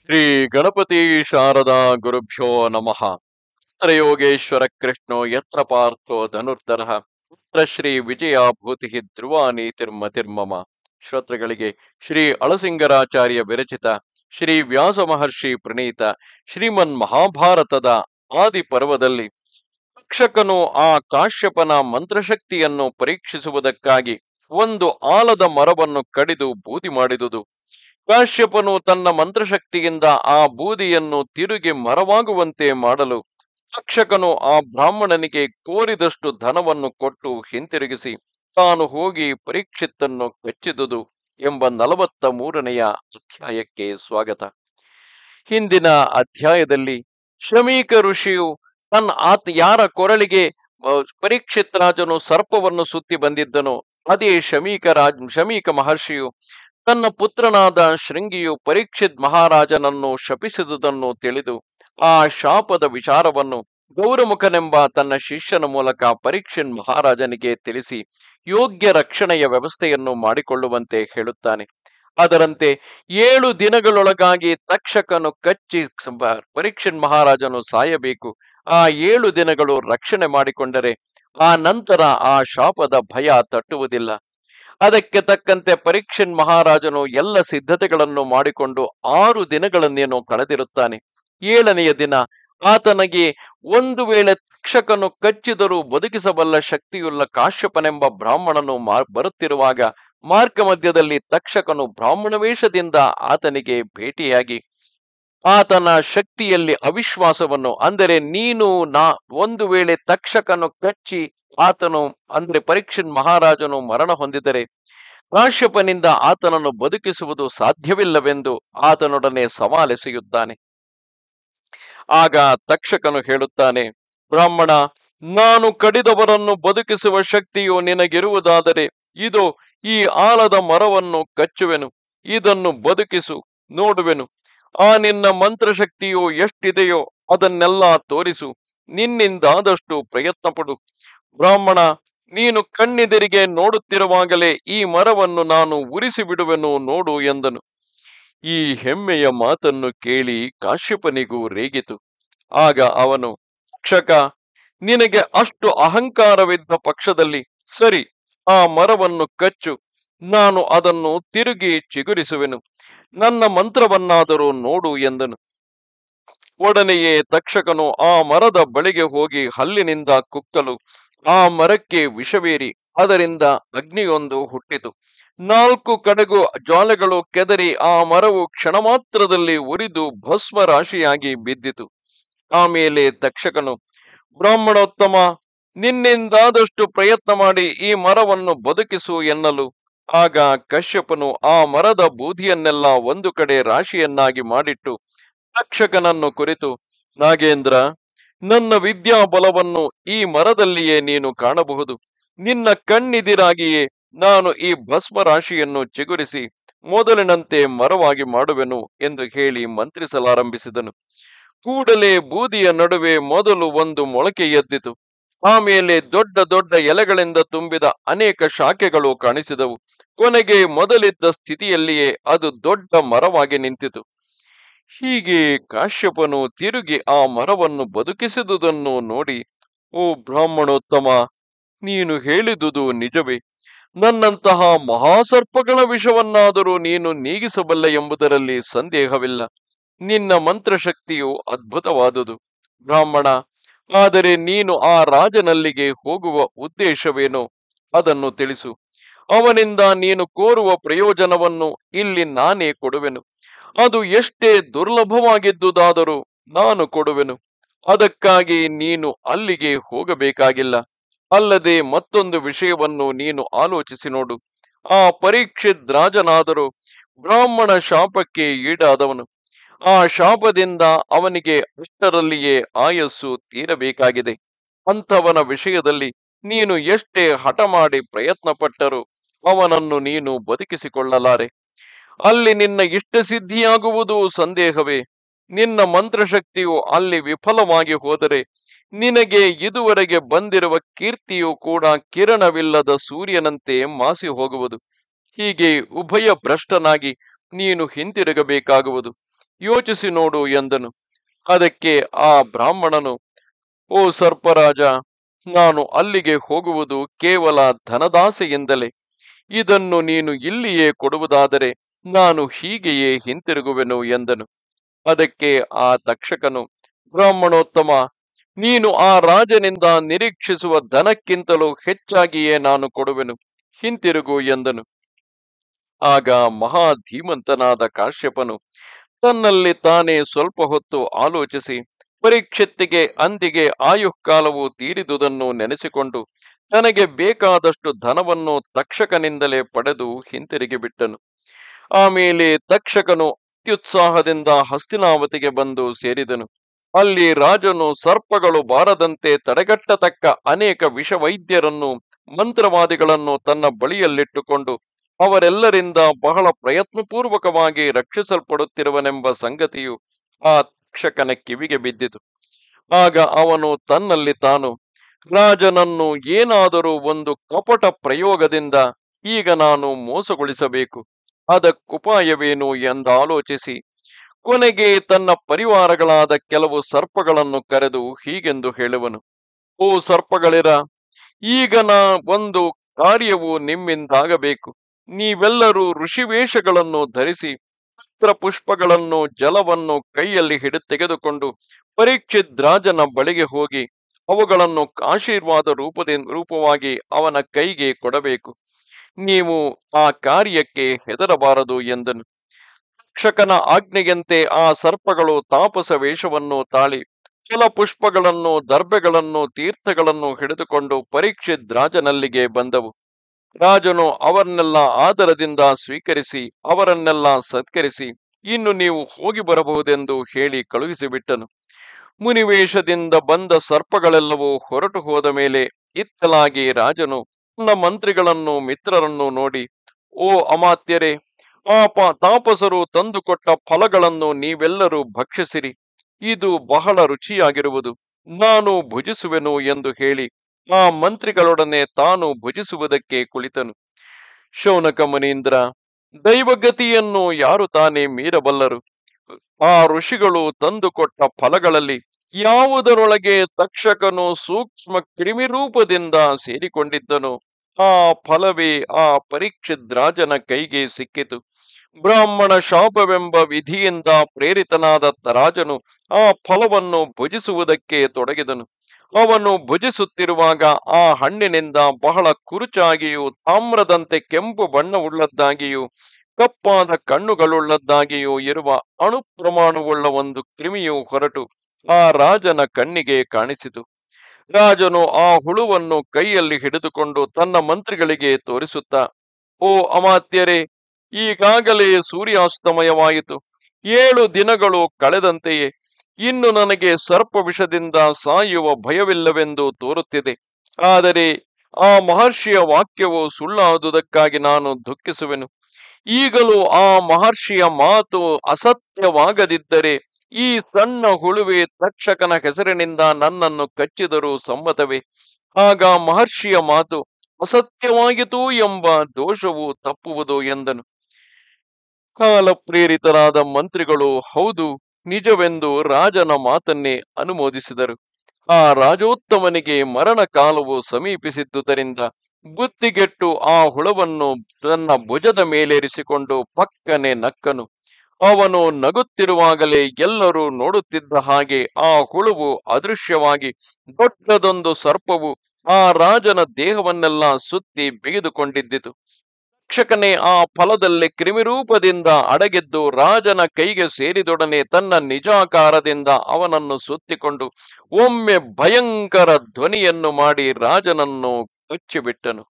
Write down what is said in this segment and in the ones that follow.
ಶ್ರೀ ಗಣಪತಿ ಶಾರದಾ ಗುರುಭ್ಯೋ ನಮಃ. ತ್ರಯೋಗೇಶ್ವರ ಕೃಷ್ಣೋ ಯತ್ರ ಪಾರ್ಥೋ ಧನುರ್ಧರಃ ಪುತ್ರ ಶ್ರೀ ವಿಜಯ ಭೂತಿ ಧ್ರುವ ನೀತಿರ್ಮತಿರ್ಮಮ. ಶ್ರೋತೃಗಳಿಗೆ ಶ್ರೀ ಅಳಸಿಂಗರಾಚಾರ್ಯ ವಿರಚಿತ ಶ್ರೀ ವ್ಯಾಸ ಮಹರ್ಷಿ ಪ್ರಣೀತ ಶ್ರೀಮನ್ ಮಹಾಭಾರತದ ಆದಿ ಪರ್ವದಲ್ಲಿ ತಕ್ಷಕನು ಆ ಕಾಶ್ಯಪನ ಮಂತ್ರಶಕ್ತಿಯನ್ನು ಪರೀಕ್ಷಿಸುವುದಕ್ಕಾಗಿ ಒಂದು ಆಲದ ಮರವನ್ನು ಕಡಿದು ಬೂದಿ ಮಾಡಿದುದು. ಕಾಶ್ಯಪನು ತನ್ನ ಮಂತ್ರಶಕ್ತಿಯಿಂದ ಆ ಬೂದಿಯನ್ನು ತಿರುಗಿ ಮರವಾಗುವಂತೆ ಮಾಡಲು ತಕ್ಷಕನು ಆ ಬ್ರಾಹ್ಮಣನಿಗೆ ಕೋರಿದಷ್ಟು ಧನವನ್ನು ಕೊಟ್ಟು ಹಿಂತಿರುಗಿಸಿ ತಾನು ಹೋಗಿ ಪರೀಕ್ಷಿತ್ತನ್ನು ಕಚ್ಚಿದುದು ಎಂಬ 43ನೆಯ ಅಧ್ಯಾಯಕ್ಕೆ ಸ್ವಾಗತ. ಹಿಂದಿನ ಅಧ್ಯಾಯದಲ್ಲಿ ಶಮೀಕ ಋಷಿಯು ಯಾರ ಕೊರಳಿಗೆ ಪರೀಕ್ಷಿತ್ ರಾಜನು ಸರ್ಪವನ್ನು ಸುತ್ತಿ ಬಂದಿದ್ದನೋ ಅದೇ ಶಮೀಕ ಮಹರ್ಷಿಯು ತನ್ನ ಪುತ್ರನಾದ ಶೃಂಗಿಯು ಪರೀಕ್ಷಿತ್ ಮಹಾರಾಜನನ್ನು ಶಪಿಸಿದುದನ್ನು ತಿಳಿದು ಆ ಶಾಪದ ವಿಚಾರವನ್ನು ಗೌರಮುಖನೆಂಬ ತನ್ನ ಶಿಷ್ಯನ ಮೂಲಕ ಪರೀಕ್ಷಿತ್ ಮಹಾರಾಜನಿಗೆ ತಿಳಿಸಿ ಯೋಗ್ಯ ರಕ್ಷಣೆಯ ವ್ಯವಸ್ಥೆಯನ್ನು ಮಾಡಿಕೊಳ್ಳುವಂತೆ ಹೇಳುತ್ತಾನೆ. ಅದರಂತೆ 7 ದಿನಗಳೊಳಗಾಗಿ ತಕ್ಷಕನು ಕಚ್ಚಿ ಪರೀಕ್ಷಿತ್ ಮಹಾರಾಜನು ಸಾಯಬೇಕು. ಆ 7 ದಿನಗಳು ರಕ್ಷಣೆ ಮಾಡಿಕೊಂಡರೆ ಆ ನಂತರ ಆ ಶಾಪದ ಭಯ ತಟ್ಟುವುದಿಲ್ಲ. ಅದಕ್ಕೆ ತಕ್ಕಂತೆ ಪರೀಕ್ಷಿತ್ ಮಹಾರಾಜನು ಎಲ್ಲ ಸಿದ್ಧತೆಗಳನ್ನು ಮಾಡಿಕೊಂಡು 6 ದಿನಗಳನ್ನೇನೋ ಕಳೆದಿರುತ್ತಾನೆ. 7ನೆಯ ದಿನ ಆತನಿಗೆ ಒಂದು ವೇಳೆ ತಕ್ಷಕನು ಕಚ್ಚಿದರೂ ಬದುಕಿಸಬಲ್ಲ ಶಕ್ತಿಯುಳ್ಳ ಕಾಶ್ಯಪನೆಂಬ ಬ್ರಾಹ್ಮಣನು ಬರುತ್ತಿರುವಾಗ ಮಾರ್ಗ ಮಧ್ಯದಲ್ಲಿ ತಕ್ಷಕನು ಬ್ರಾಹ್ಮಣ ವೇಷದಿಂದ ಆತನಿಗೆ ಭೇಟಿಯಾಗಿ ಆತನ ಶಕ್ತಿಯಲ್ಲಿ ಅವಿಶ್ವಾಸವನ್ನು, ಅಂದರೆ ನೀನು ಒಂದು ವೇಳೆ ತಕ್ಷಕನು ಕಚ್ಚಿ ಆತನು ಅಂದ್ರೆ ಪರೀಕ್ಷಿತ್ ಮಹಾರಾಜನು ಮರಣ ಹೊಂದಿದರೆ ಕಾಶ್ಯಪನಿಂದ ಆತನನ್ನು ಬದುಕಿಸುವುದು ಸಾಧ್ಯವಿಲ್ಲವೆಂದು ಆತನೊಡನೆ ಸವಾಲೆಸೆಯುತ್ತಾನೆ. ಆಗ ತಕ್ಷಕನು ಹೇಳುತ್ತಾನೆ, ಬ್ರಾಹ್ಮಣ, ನಾನು ಕಡಿದವರನ್ನು ಬದುಕಿಸುವ ಶಕ್ತಿಯು ನಿನಗಿರುವುದಾದರೆ ಇದೋ ಈ ಆಲದ ಮರವನ್ನು ಕಚ್ಚುವೆನು, ಇದನ್ನು ಬದುಕಿಸು ನೋಡುವೆನು. ಆ ನಿನ್ನ ಮಂತ್ರಶಕ್ತಿಯು ಎಷ್ಟಿದೆಯೋ ಅದನ್ನೆಲ್ಲ ತೋರಿಸು, ನಿನ್ನಿಂದಾದಷ್ಟು ಪ್ರಯತ್ನ ಪಡು. ಬ್ರಾಹ್ಮಣ, ನೀನು ಕಣ್ಣೆದುರಿಗೆ ನೋಡುತ್ತಿರುವಾಗಲೇ ಈ ಮರವನ್ನು ನಾನು ಉರಿಸಿ ಬಿಡುವೆನು ನೋಡು ಎಂದನು. ಈ ಹೆಮ್ಮೆಯ ಮಾತನ್ನು ಕೇಳಿ ಕಾಶ್ಯಪನಿಗೂ ರೇಗಿತು. ಆಗ ಅವನು, ತಕ್ಷಕ, ನಿನಗೆ ಅಷ್ಟು ಅಹಂಕಾರವಿದ್ದ ಪಕ್ಷದಲ್ಲಿ ಸರಿ, ಆ ಮರವನ್ನು ಕಚ್ಚು, ನಾನು ಅದನ್ನು ತಿರುಗಿ ಚಿಗುರಿಸುವೆನು, ನನ್ನ ಮಂತ್ರವನ್ನಾದರೂ ನೋಡು ಎಂದನು. ಒಡನೆಯೇ ತಕ್ಷಕನು ಆ ಮರದ ಬಳಿಗೆ ಹೋಗಿ ಹಲ್ಲಿನಿಂದ ಕುಕ್ಕಲು ಆ ಮರಕ್ಕೆ ವಿಷವೇರಿ ಅದರಿಂದ ಅಗ್ನಿಯೊಂದು ಹುಟ್ಟಿತು. 4 ಕಡೆಗೂ ಜ್ವಾಲೆಗಳು ಕೆದರಿ ಆ ಮರವು ಕ್ಷಣ ಮಾತ್ರದಲ್ಲಿ ಉರಿದು ಭಸ್ಮ ರಾಶಿಯಾಗಿ ಬಿದ್ದಿತು. ಆಮೇಲೆ ತಕ್ಷಕನು, ಬ್ರಾಹ್ಮಣೋತ್ತಮ, ನಿನ್ನಿಂದಾದಷ್ಟು ಪ್ರಯತ್ನ ಮಾಡಿ ಈ ಮರವನ್ನು ಬದುಕಿಸು ಎನ್ನಲು ಆಗ ಕಶ್ಯಪನು ಆ ಮರದ ಬೂದಿಯನ್ನೆಲ್ಲ ಒಂದು ಕಡೆ ರಾಶಿಯನ್ನಾಗಿ ಮಾಡಿಟ್ಟು ತಕ್ಷಕನನ್ನು ಕುರಿತು, ನಾಗೇಂದ್ರ, ನನ್ನ ವಿದ್ಯಾಬಲವನ್ನು ಈ ಮರದಲ್ಲಿಯೇ ನೀನು ಕಾಣಬಹುದು. ನಿನ್ನ ಕಣ್ಣಿದಿರಾಗಿಯೇ ನಾನು ಈ ಭಸ್ಮ ರಾಶಿಯನ್ನು ಚಿಗುರಿಸಿ ಮೊದಲಿನಂತೆ ಮರವಾಗಿ ಮಾಡುವೆನು ಎಂದು ಹೇಳಿ ಮಂತ್ರಿಸಲಾರಂಭಿಸಿದನು. ಕೂಡಲೇ ಬೂದಿಯ ನಡುವೆ ಮೊದಲು ಒಂದು ಮೊಳಕೆ ಎದ್ದಿತು. ಆಮೇಲೆ ದೊಡ್ಡ ದೊಡ್ಡ ಎಲೆಗಳಿಂದ ತುಂಬಿದ ಅನೇಕ ಶಾಖೆಗಳು ಕಾಣಿಸಿದವು. ಕೊನೆಗೆ ಮೊದಲಿದ್ದ ಸ್ಥಿತಿಯಲ್ಲಿಯೇ ಅದು ದೊಡ್ಡ ಮರವಾಗಿ ನಿಂತಿತು. ಹೀಗೆ ಕಾಶ್ಯಪನು ತಿರುಗಿ ಆ ಮರವನ್ನು ಬದುಕಿಸಿದುದನ್ನು ನೋಡಿ, ಓ ಬ್ರಾಹ್ಮಣೋತ್ತಮ, ನೀನು ಹೇಳಿದುದು ನಿಜವೇ. ನನ್ನಂತಹ ಮಹಾಸರ್ಪಗಳ ವಿಷವನ್ನಾದರೂ ನೀನು ನೀಗಿಸಬಲ್ಲ ಎಂಬುದರಲ್ಲಿ ಸಂದೇಹವಿಲ್ಲ. ನಿನ್ನ ಮಂತ್ರಶಕ್ತಿಯು ಅದ್ಭುತವಾದುದು. ಬ್ರಾಹ್ಮಣ, ಆದರೆ ನೀನು ಆ ರಾಜನಲ್ಲಿಗೆ ಹೋಗುವ ಉದ್ದೇಶವೇನೋ ಅದನ್ನು ತಿಳಿಸು. ಅವನಿಂದ ನೀನು ಕೋರುವ ಪ್ರಯೋಜನವನ್ನು ಇಲ್ಲಿ ನಾನೇ ಕೊಡುವೆನು. ಅದು ಎಷ್ಟೇ ದುರ್ಲಭವಾಗಿದ್ದುದಾದರೂ ನಾನು ಕೊಡುವೆನು. ಅದಕ್ಕಾಗಿ ನೀನು ಅಲ್ಲಿಗೆ ಹೋಗಬೇಕಾಗಿಲ್ಲ. ಅಲ್ಲದೆ ಮತ್ತೊಂದು ವಿಷಯವನ್ನು ನೀನು ಆಲೋಚಿಸಿ ನೋಡು. ಆ ಪರೀಕ್ಷಿತ್ ರಾಜನಾದರೂ ಬ್ರಾಹ್ಮಣ ಶಾಪಕ್ಕೆ ಈಡಾದವನು. ಆ ಶಾಪದಿಂದ ಅವನಿಗೆ ಅಷ್ಟರಲ್ಲಿಯೇ ಆಯಸ್ಸು ತೀರಬೇಕಾಗಿದೆ. ಅಂಥವನ ವಿಷಯದಲ್ಲಿ ನೀನು ಎಷ್ಟೇ ಹಠ ಮಾಡಿ ಪ್ರಯತ್ನ ಪಟ್ಟರೂ ಅವನನ್ನು ನೀನು ಬದುಕಿಸಿಕೊಳ್ಳಲಾರೆ. ಅಲ್ಲಿ ನಿನ್ನ ಇಷ್ಟ ಸಿದ್ಧಿಯಾಗುವುದು ಸಂದೇಹವೇ. ನಿನ್ನ ಮಂತ್ರಶಕ್ತಿಯು ಅಲ್ಲಿ ವಿಫಲವಾಗಿ ಹೋದರೆ ನಿನಗೆ ಇದುವರೆಗೆ ಬಂದಿರುವ ಕೀರ್ತಿಯು ಕೂಡ ಕಿರಣವಿಲ್ಲದ ಸೂರ್ಯನಂತೆ ಮಾಸಿ ಹೋಗುವುದು. ಹೀಗೆ ಉಭಯ ಭ್ರಷ್ಟನಾಗಿ ನೀನು ಹಿಂತಿರುಗಬೇಕಾಗುವುದು. ಯೋಚಿಸಿ ನೋಡು ಎಂದನು. ಅದಕ್ಕೆ ಆ ಬ್ರಾಹ್ಮಣನು, ಓ ಸರ್ಪರಾಜ, ನಾನು ಅಲ್ಲಿಗೆ ಹೋಗುವುದು ಕೇವಲ ಧನದಾಸೆಯಿಂದಲೇ. ಇದನ್ನು ನೀನು ಇಲ್ಲಿಯೇ ಕೊಡುವುದಾದರೆ ನಾನು ಹೀಗೆಯೇ ಹಿಂತಿರುಗುವೆನು ಎಂದನು. ಅದಕ್ಕೆ ಆ ತಕ್ಷಕನು, ಬ್ರಾಹ್ಮಣೋತ್ತಮ, ನೀನು ಆ ರಾಜನಿಂದ ನಿರೀಕ್ಷಿಸುವ ಧನಕ್ಕಿಂತಲೂ ಹೆಚ್ಚಾಗಿಯೇ ನಾನು ಕೊಡುವೆನು, ಹಿಂತಿರುಗು ಎಂದನು. ಆಗ ಮಹಾಧೀಮಂತನಾದ ಕಾಶ್ಯಪನು ತನ್ನಲ್ಲಿ ತಾನೇ ಸ್ವಲ್ಪ ಹೊತ್ತು ಆಲೋಚಿಸಿ ಪರೀಕ್ಷಿತ್ತಿಗೆ ಅಂದಿಗೆ ಆಯುಃಕಾಲವು ತೀರಿದುದನ್ನು ನೆನೆಸಿಕೊಂಡು ತನಗೆ ಬೇಕಾದಷ್ಟು ಧನವನ್ನು ತಕ್ಷಕನಿಂದಲೇ ಪಡೆದು ಹಿಂತಿರುಗಿ ಬಿಟ್ಟನು. ಆಮೇಲೆ ತಕ್ಷಕನು ಅತ್ಯುತ್ಸಾಹದಿಂದ ಹಸ್ತಿನಾವತಿಗೆ ಬಂದು ಸೇರಿದನು. ಅಲ್ಲಿ ರಾಜನು ಸರ್ಪಗಳು ಬಾರದಂತೆ ತಡೆಗಟ್ಟತಕ್ಕ ಅನೇಕ ವಿಷವೈದ್ಯರನ್ನು, ಮಂತ್ರವಾದಿಗಳನ್ನು ತನ್ನ ಬಳಿಯಲ್ಲಿಟ್ಟುಕೊಂಡು ಅವರೆಲ್ಲರಿಂದ ಬಹಳ ಪ್ರಯತ್ನಪೂರ್ವಕವಾಗಿ ರಕ್ಷಿಸಲ್ಪಡುತ್ತಿರುವನೆಂಬ ಸಂಗತಿಯು ಆ ತಕ್ಷಕನ ಕಿವಿಗೆ ಬಿದ್ದಿತು. ಆಗ ಅವನು ತನ್ನಲ್ಲಿ ತಾನು, ರಾಜನನ್ನು ಏನಾದರೂ ಒಂದು ಕಪಟ ಪ್ರಯೋಗದಿಂದ ಈಗ ನಾನು ಮೋಸಗೊಳಿಸಬೇಕು, ಅದಕ್ಕುಪಾಯವೇನು ಎಂದಾಲೋಚಿಸಿ ಕೊನೆಗೆ ತನ್ನ ಪರಿವಾರಗಳಾದ ಕೆಲವು ಸರ್ಪಗಳನ್ನು ಕರೆದು ಹೀಗೆಂದು ಹೇಳುವನು. ಓ ಸರ್ಪಗಳಿರ, ಈಗ ಒಂದು ಕಾರ್ಯವು ನಿಮ್ಮಿಂದಾಗಬೇಕು. ನೀವೆಲ್ಲರೂ ಋಷಿವೇಷಗಳನ್ನು ಧರಿಸಿ ಪತ್ರ ಪುಷ್ಪಗಳನ್ನು ಜಲವನ್ನು ಕೈಯಲ್ಲಿ ತೆಗೆದುಕೊಂಡು ಪರೀಕ್ಷಿತ್ ರಾಜನ ಬಳಿಗೆ ಹೋಗಿ ಅವುಗಳನ್ನು ಆಶೀರ್ವಾದ ರೂಪವಾಗಿ ಅವನ ಕೈಗೆ ಕೊಡಬೇಕು. ನೀವು ಆ ಕಾರ್ಯಕ್ಕೆ ಹೆದರಬಾರದು ಎಂದನು. ತಕ್ಷಕನ ಆಜ್ಞೆಯಂತೆ ಆ ಸರ್ಪಗಳು ತಾಪಸ ವೇಷವನ್ನು ತಾಳಿ ಕೆಲ ಪುಷ್ಪಗಳನ್ನು, ದರ್ಬೆಗಳನ್ನು, ತೀರ್ಥಗಳನ್ನು ಹಿಡಿದುಕೊಂಡು ಪರೀಕ್ಷಿತ್ ರಾಜನಲ್ಲಿಗೆ ಬಂದವು. ರಾಜನು ಅವರನ್ನೆಲ್ಲ ಆದರದಿಂದ ಸ್ವೀಕರಿಸಿ ಅವರನ್ನೆಲ್ಲ ಸತ್ಕರಿಸಿ ಇನ್ನು ನೀವು ಹೋಗಿ ಬರಬಹುದೆಂದು ಹೇಳಿ ಕಳುಹಿಸಿಬಿಟ್ಟನು. ಮುನಿವೇಷದಿಂದ ಬಂದ ಸರ್ಪಗಳೆಲ್ಲವೂ ಹೊರಟು ಹೋದ ಮೇಲೆ ಇತ್ತಲಾಗಿ ರಾಜನು ತನ್ನ ಮಂತ್ರಿಗಳನ್ನು, ಮಿತ್ರರನ್ನು ನೋಡಿ, ಓ ಅಮಾತ್ಯರೇ, ತಾಪಸರು ತಂದುಕೊಟ್ಟ ಫಲಗಳನ್ನು ನೀವೆಲ್ಲರೂ ಭಕ್ಷಿಸಿರಿ, ಇದು ಬಹಳ ರುಚಿಯಾಗಿರುವುದು, ನಾನು ಭುಜಿಸುವೆನು ಎಂದು ಹೇಳಿ ಆ ಮಂತ್ರಿಗಳೊಡನೆ ತಾನು ಭುಜಿಸುವುದಕ್ಕೆ ಕುಳಿತನು. ಶೌನಕ ಮುನೀಂದ್ರ, ದೈವಗತಿಯನ್ನು ಯಾರು ತಾನೇ ಮೀರಬಲ್ಲರು? ಆ ಋಷಿಗಳು ತಂದುಕೊಟ್ಟ ಫಲಗಳಲ್ಲಿ ಯಾವುದರೊಳಗೆ ತಕ್ಷಕನು ಸೂಕ್ಷ್ಮ ಕ್ರಿಮಿ ರೂಪದಿಂದ ಸೇರಿಕೊಂಡಿದ್ದನೋ ಆ ಫಲವೇ ಆ ಪರೀಕ್ಷಿತ್ ರಾಜನ ಕೈಗೆ ಸಿಕ್ಕಿತು. ಬ್ರಾಹ್ಮಣ ಶಾಪವೆಂಬ ವಿಧಿಯಿಂದ ಪ್ರೇರಿತನಾದ ರಾಜನು ಆ ಫಲವನ್ನು ಭುಜಿಸುವುದಕ್ಕೆ ತೊಡಗಿದನು. ಅವನು ಭುಜಿಸುತ್ತಿರುವಾಗ ಆ ಹಣ್ಣಿನಿಂದ ಬಹಳ ಕುರುಚಾಗಿಯೂ ತಾಮ್ರದಂತೆ ಕೆಂಪು ಬಣ್ಣವುಳ್ಳದ್ದಾಗಿಯೂ ಕಪ್ಪಾದ ಕಣ್ಣುಗಳುಳ್ಳದ್ದಾಗಿಯೂ ಇರುವ ಅಣುಪ್ರಮಾಣವುಳ್ಳ ಒಂದು ಕ್ರಿಮಿಯು ಹೊರಟು ಆ ರಾಜನ ಕಣ್ಣಿಗೆ ಕಾಣಿಸಿತು. ರಾಜನು ಆ ಹುಳುವನ್ನು ಕೈಯಲ್ಲಿ ಹಿಡಿದುಕೊಂಡು ತನ್ನ ಮಂತ್ರಿಗಳಿಗೆ ತೋರಿಸುತ್ತಾ, ಓ ಅಮಾತ್ಯರೇ, ಈಗಾಗಲೇ ಸೂರ್ಯಾಸ್ತಮಯವಾಯಿತು, 7 ದಿನಗಳು ಕಳೆದಂತೆಯೇ ಇನ್ನು ನನಗೆ ಸರ್ಪ ವಿಷದಿಂದ ಸಾಯುವ ಭಯವಿಲ್ಲವೆಂದು ತೋರುತ್ತಿದೆ. ಆದರೆ ಆ ಮಹರ್ಷಿಯ ವಾಕ್ಯವು ಸುಳ್ಳಾದುದಕ್ಕಾಗಿ ನಾನು ದುಃಖಿಸುವೆನು. ಈಗಲೂ ಆ ಮಹರ್ಷಿಯ ಮಾತು ಅಸತ್ಯವಾಗದಿದ್ದರೆ ಈ ಸಣ್ಣ ಹುಳುವೆ ತಕ್ಷಕನ ಹೆಸರಿನಿಂದ ನನ್ನನ್ನು ಕಚ್ಚಿದರೂ ಸಮ್ಮತವೇ. ಆಗ ಮಹರ್ಷಿಯ ಮಾತು ಅಸತ್ಯವಾಯಿತು ಎಂಬ ದೋಷವು ತಪ್ಪುವುದು ಎಂದನು. ಕಾಲ ಪ್ರೇರಿತರಾದ ಮಂತ್ರಿಗಳು ಹೌದು, ನಿಜವೆಂದು ರಾಜನ ಮಾತನ್ನೇ ಅನುಮೋದಿಸಿದರು. ಆ ರಾಜೋತ್ತಮನಿಗೆ ಮರಣ ಕಾಲವು ಸಮೀಪಿಸಿದ್ದುದರಿಂದ ಬುದ್ಧಿಗೆಟ್ಟು ಆ ಹುಳವನ್ನು ತನ್ನ ಭುಜದ ಮೇಲೇರಿಸಿಕೊಂಡು ಪಕ್ಕನೆ ನಕ್ಕನು. ಅವನು ನಗುತ್ತಿರುವಾಗಲೇ ಎಲ್ಲರೂ ನೋಡುತ್ತಿದ್ದ ಹಾಗೆ ಆ ಹುಳುವು ಅದೃಶ್ಯವಾಗಿ ದೊಡ್ಡದೊಂದು ಸರ್ಪವು ಆ ರಾಜನ ದೇಹವನ್ನೆಲ್ಲ ಸುತ್ತಿ ಬಿಗಿದುಕೊಂಡಿದ್ದಿತು. ತಕ್ಷಕನೇ ಆ ಫಲದಲ್ಲಿ ಕ್ರಿಮಿರೂಪದಿಂದ ಅಡಗಿದ್ದು ರಾಜನ ಕೈಗೆ ಸೇರಿದೊಡನೆ ತನ್ನ ನಿಜಾಕಾರದಿಂದ ಅವನನ್ನು ಸುತ್ತಿಕೊಂಡು ಒಮ್ಮೆ ಭಯಂಕರ ಧ್ವನಿಯನ್ನು ಮಾಡಿ ರಾಜನನ್ನು ಕಚ್ಚಿಬಿಟ್ಟನು.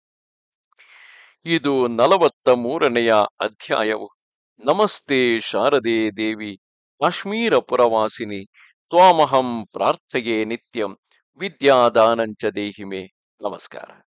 ಇದು 43ನೆಯ ಅಧ್ಯಾಯವು. ನಮಸ್ತೆ ಶಾರದೆ ದೇವಿ, ಕಾಶ್ಮೀರ ಪುರವಾಸಿನಿ, ತ್ವಾಮಹಂ ಪ್ರಾರ್ಥಯೇ ನಿತ್ಯಂ, ವಿದ್ಯಾದಾನಂಚ ದೇಹಿಮೆ. ನಮಸ್ಕಾರ.